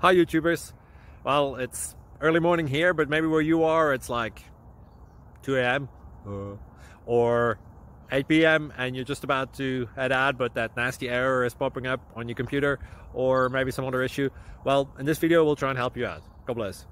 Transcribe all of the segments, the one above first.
Hi YouTubers. Well, it's early morning here, but maybe where you are it's like 2 a.m. or 8 p.m. and you're just about to head out, but that nasty error is popping up on your computer, or maybe some other issue. Well, in this video we'll try and help you out. God bless.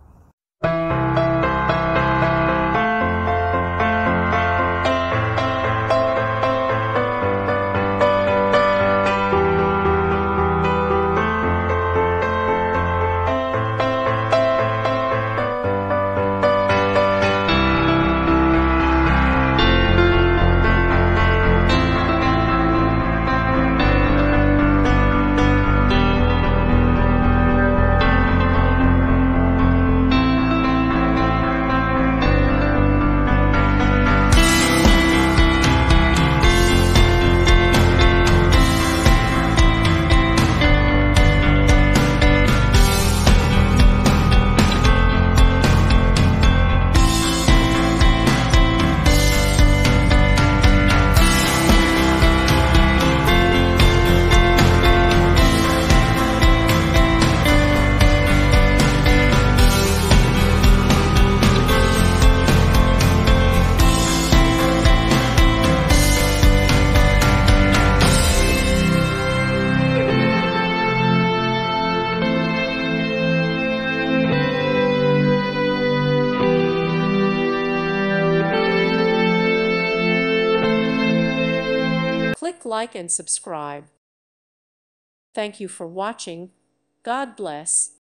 Click like and subscribe. Thank you for watching. God bless.